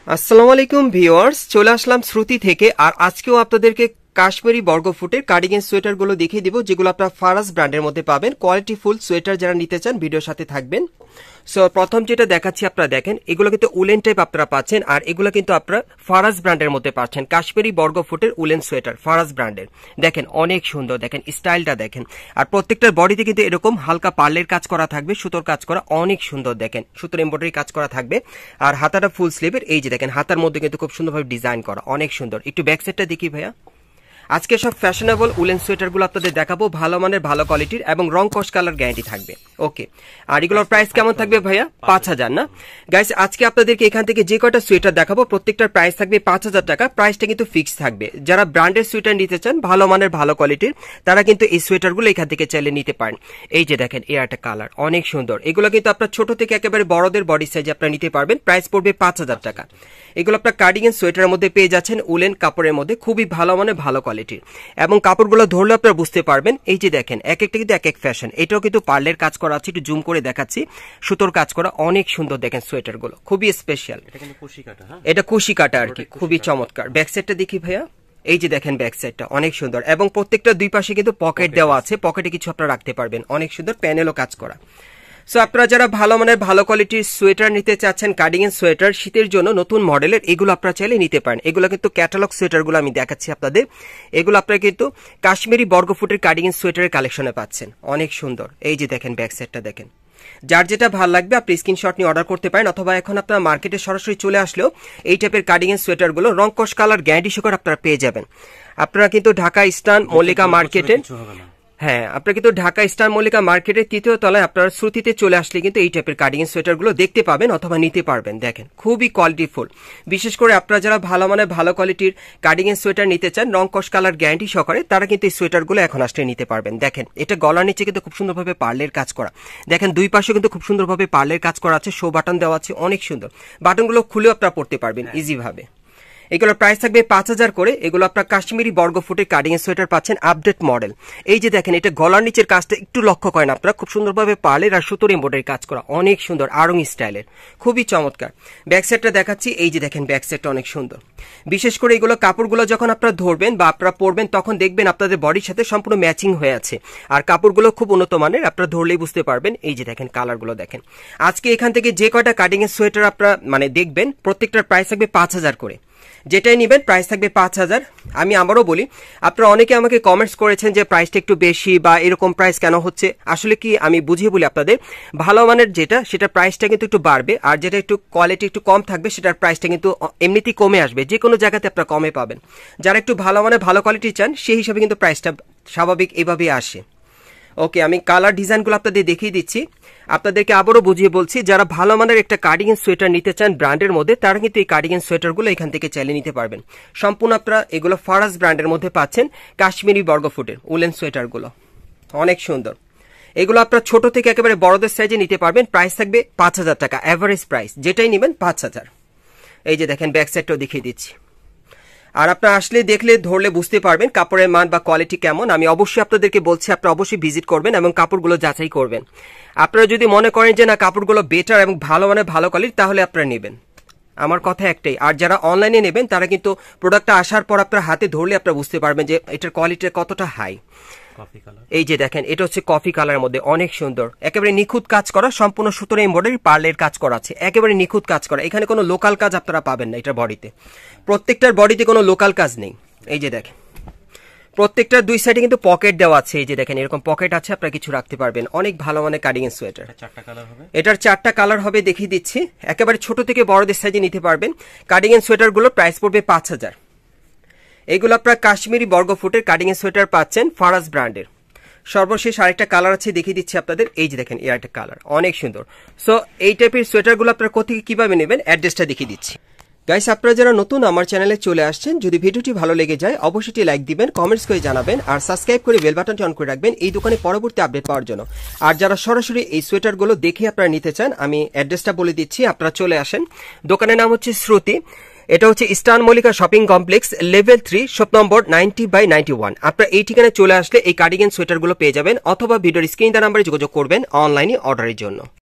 আসসালামু আলাইকুম ভিউয়ার্স, চলে আসলাম শ্রুতি থেকে। আর আজকেও আপনাদেরকে কাশ্মীরি বর্গফুটের কার্ডিগান সোয়েটারগুলো দেখিয়ে দিব, যেগুলো আপনারা ফারাজ ব্র্যান্ডের মধ্যে পাবেন। কোয়ালিটি ফুল সোয়েটার যারা নিতে চান ভিডিওর সাথে থাকবেন। সো প্রথম যেটা দেখাচ্ছি আপনারা দেখেন, এগুলো কিন্তু উলেন টাইপ আপনারা পাচ্ছেন, আর এগুলো কিন্তু আপনারা ফারাজ ব্র্যান্ডের মধ্যে পাচ্ছেন। কাশ্মীরি বর্গফুটের উলেন সোয়েটার ফারাজ ব্র্যান্ডের, দেখেন অনেক সুন্দর, দেখেন স্টাইলটা দেখেন। আর প্রত্যেকটার বডিতে কিন্তু এরকম হালকা পার্লের কাজ করা থাকবে, সুতোর কাজ করা, অনেক সুন্দর দেখেন, সুতোর এমব্রয়ডারি কাজ করা থাকবে। আর হাতাটা ফুল স্লিভের, এই যে দেখেন হাতার মধ্যে কিন্তু খুব সুন্দরভাবে ডিজাইন করা, অনেক সুন্দর। একটু ব্যাক সাইডটা দেখি ভাইয়া। আজকে সব ফ্যাশনেবল উলেন সোয়েটারগুলো আপনাদের দেখাবো, ভালো মানের ভালো কোয়ালিটির এবং রং কস কালার গ্যারান্টি থাকবে। ওকে, আর এগুলোর প্রাইস কেমন থাকবে ভাইয়া? 5000 না গাইস। আজকে আপনাদেরকে এখান থেকে যে কয়টা সোয়েটার দেখাবো প্রত্যেকটার প্রাইস থাকবে 5000 টাকা। প্রাইসটা কিন্তু ফিক্স থাকবে। যারা ব্র্যান্ডের সোয়েটার নিতে চান ভালো মানের ভালো কোয়ালিটির, তারা কিন্তু এই সোয়েটারগুলো এখান থেকে চাইলে নিতে পারেন। এই যে দেখেন এর একটা কালার অনেক সুন্দর। এগুলো কিন্তু আপনার ছোট থেকে একেবারে বড়দের বডি সাইজে আপনারা নিতে পারবেন। প্রাইস পড়বে 5000 টাকা। এগুলো আপনার কার্ডিগান সোয়েটারের মধ্যে পেয়ে যাচ্ছেন উলেন কাপড়ের মধ্যে, খুবই ভালো মানের ভালো কোয়ালিটির, এবং কাপড়গুলো ধরলে আপনারা বুঝতে পারবেন। এই যে দেখেন এক একটা কিন্তু এক এক ফ্যাশন। এটাও কিন্তু পার্লের কাজ করা আছে, একটু জুম করে দেখাচ্ছি, সুতোর কাজ করা, অনেক সুন্দর দেখেন সোয়েটারগুলো, খুবই স্পেশাল। এটা কুশি কাটা আর কি, খুবই চমৎকার। ব্যাক সাইডটা দেখি ভাইয়া। এই যে দেখেন ব্যাক সাইডটা অনেক সুন্দর, এবং প্রত্যেকটা দুই পাশে কিন্তু পকেট দেওয়া আছে, পকেটে কিছু আপনারা রাখতে পারবেন, অনেক সুন্দর প্যানেলও কাজ করা। সো আপনারা যারা ভালো মানের ভালো কোয়ালিটির সোয়েটার নিতে চাচ্ছেন, কার্ডিগান সোয়েটার শীতের জন্য নতুন মডেলের, এগুলো আপনারা চাইলে নিতে পারেন। এগুলো কিন্তু ক্যাটালগ সোয়েটারগুলো আমি দেখাচ্ছি আপনাদের। এগুলো আপনারা কিন্তু কাশ্মীরি বর্গফুটের কার্ডিগান সোয়েটারের কালেকশনে পাচ্ছেন, অনেক সুন্দর। এই যে দেখেন ব্যাক সাইডটা দেখেন। যার যেটা ভালো লাগবে আপনি স্ক্রিনশট নিয়ে অর্ডার করতে পারেন, অথবা এখন আপনারা মার্কেটে সরাসরি চলে আসলেও এই টাইপের কার্ডিগান সোয়েটারগুলো রং কস কালার গ্যারান্টি সহকারে আপনারা পেয়ে যাবেন। আপনারা কিন্তু ঢাকা ইস্টার্ন মল্লিকা মার্কেটে, হ্যাঁ আপনারা কিন্তু ঢাকা স্টার মল্লিকা মার্কেটের 3য় তলায় আপনারা শ্রুতিতে চলে আসলে কিন্তু এই টাইপের কার্ডিগান সোয়েটারগুলো দেখতে পাবেন অথবা নিতে পারবেন। দেখেন খুবই কোয়ালিটিফুল। বিশেষ করে আপনারা যারা ভালো মানের ভালো কোয়ালিটির কার্ডিগান সোয়েটার নিতে চান রং কস কালার গ্যারান্টি সহকারে, তারা কিন্তু এই সোয়েটারগুলো এখন আসলে নিতে পারবেন। দেখেন এটা গলার নিচে কিন্তু খুব সুন্দরভাবে পার্লের কাজ করা, দেখেন দুই পাশে কিন্তু খুব সুন্দরভাবে পার্লের কাজ করা আছে, শো বাটন দেওয়া আছে, অনেক সুন্দর। বাটনগুলো খুলেও আপনারা পড়তে পারবেন ইজি ভাবে। এগুলোর প্রাইস থাকবে 5000 করে। এগুলো আপনার কাশ্মীরি বর্গফুটের কার্ডিগান সোয়েটার পাচ্ছেন আপডেট মডেল। এই যে দেখেন এটা গলার নিচের কাজটা একটু লক্ষ্য করেন আপনারা, খুব সুন্দরভাবে পার্লের আর সুতোর এমব্রয়ডারি কাজ করা, অনেক সুন্দর আড়ং স্টাইলের, খুবই চমৎকার। ব্যাক সাইডটা দেখাচ্ছি, এই যে দেখেন ব্যাক সাইডটা অনেক সুন্দর। বিশেষ করে এগুলো কাপড়গুলো যখন আপনারা ধরবেন বা আপনারা পরবেন তখন দেখবেন আপনাদের বডির সাথে সম্পূর্ণ ম্যাচিং হয়ে আছে, আর কাপড়গুলো খুব উন্নত মানের, আপনারা ধরলেই বুঝতে পারবেন। এই যে দেখেন কালারগুলো দেখেন। আজকে এখান থেকে যে কয়টা কার্ডিগান সোয়েটার আপনারা দেখবেন প্রত্যেকটার প্রাইস থাকবে 5000 করে। যেটাই নেবেন প্রাইস থাকবে 5000। আমি আবারও বলি, আপনারা অনেকে আমাকে কমেন্টস করেছেন যে প্রাইসটা একটু বেশি বা এরকম প্রাইস কেন হচ্ছে। আসলে কি আমি বুঝিয়ে বলি আপনাদের, ভালো মানের যেটা সেটা প্রাইসটা কিন্তু একটু বাড়বে, আর যেটা একটু কোয়ালিটি একটু কম থাকবে সেটার প্রাইসটা কিন্তু এমনিতেই কমে আসবে, যে কোনো জায়গাতে আপনারা কমে পাবেন। যারা একটু ভালো মানের ভালো কোয়ালিটি চান সেই হিসাবে কিন্তু প্রাইসটা স্বাভাবিক এভাবেই আসে। ওকে, আমি কালার ডিজাইনগুলো আপনাদের দেখিয়ে দিচ্ছি। আপনাদেরকে আবারও বুঝিয়ে বলছি, যারা ভালো মানের একটা কার্ডিগান সোয়েটার নিতে চান ব্র্যান্ডের মধ্যে, তারা কিন্তু এই কার্ডিগান সোয়েটারগুলো এখান থেকে চাইলে নিতে পারবেন। সম্পূর্ণ আপনারা এগুলো ফারাজ ব্র্যান্ডের মধ্যে পাচ্ছেন, কাশ্মীরি বর্গফুটের উলেন সোয়েটারগুলো, অনেক সুন্দর। এগুলো আপনারা ছোট থেকে একেবারে বড়দের সাইজে নিতে পারবেন। প্রাইস থাকবে 5000 টাকা, অ্যাভারেজ প্রাইস, যেটাই নেবেন 5000। এই যে দেখেন ব্যাক সাইডটাও দেখিয়ে দিচ্ছি। আর আপনারা আসলে দেখলে ধরলে বুঝতে পারবেন কাপড়ের মান বা কোয়ালিটি কেমন। আমি অবশ্যই আপনাদেরকে বলছি আপনারা অবশ্যই ভিজিট করবেন এবং কাপড়গুলো যাচাই করবেন। আপনারা যদি মনে করেন যে না কাপড়গুলো বেটার এবং ভালো মানে ভালো কোয়ালিটি, তাহলে আপনারা নেবেন, আমার কথা একটাই। আর যারা অনলাইনে নেবেন তারা কিন্তু প্রোডাক্টটা আসার পর আপনার হাতে ধরলে আপনারা বুঝতে পারবেন যে এটার কোয়ালিটি কতটা হাই। এই যে দেখেন এটা হচ্ছে কফি কালারের মধ্যে, অনেক সুন্দর, একেবারে নিখুঁত কাজ করা, সম্পূর্ণ সুতোর এমব্রয়ডারি পার্লের কাজ করা আছে, একেবারে নিখুঁত কাজ করা। এখানে কোনো লোকাল কাজ আপনারা পাবেন না এটার বডিতে, প্রত্যেকটার বডিতে কোনো লোকাল কাজ নেই। এই যে দেখেন প্রত্যেকটার দুই সাইডে কিন্তু পকেট দেওয়া আছে, এই যে দেখেন এরকম পকেট আছে, আপনারা কিছু রাখতে পারবেন। অনেক ভালো মানের কার্ডিগান সোয়েটার। এটার 4টা কালার হবে, দেখিয়ে দিচ্ছি। একেবারে ছোট থেকে বড়দের সাইজে নিতে পারবেন। কার্ডিগান সোয়েটারগুলোর প্রাইস পড়বে 5000। এইগুলো আপনারা কাশ্মীরি বর্গফুটের কার্ডিগান সোয়েটার পাচ্ছেন ফারাজ ব্র্যান্ডের। সর্বশেষ আরেকটা কালার আছে, দেখিয়ে দিচ্ছি আপনাদের। এই যে দেখেন এর একটা কালার অনেক সুন্দর। সো এই টাইপের সোয়েটারগুলো আপনারা কোথেকে কিভাবে নেবেন অ্যাড্রেসটা দেখিয়ে দিচ্ছি। গাইস, আপনারা যারা নতুন আমার চ্যানেলে চলে আসছেন, যদি ভিডিওটি ভালো লেগে যায় অবশ্যই লাইক দিবেন, কমেন্টস করে জানাবেন, আর সাবস্ক্রাইব করে বেল বাটনটি অন করে রাখবেন এই দোকানে পরবর্তী আপডেট পাওয়ার জন্য। আর যারা সরাসরি এই সোয়েটারগুলো দেখে আপনারা নিতে চান, আমি অ্যাড্রেসটা বলে দিচ্ছি, আপনারা চলে আসেন। দোকানের নাম হচ্ছে শ্রুতি, এটা হচ্ছে eastern Mallika shopping complex, level 3, shop number 90/91। আপনারা এই ঠিকানায় চলে আসলে এই কার্ডিগান সোয়েটারগুলো পেয়ে যাবেন, অথবা ভিডিওর স্ক্রিন নাম্বারে যোগাযোগ করবেন অনলাইনে অর্ডারের জন্য।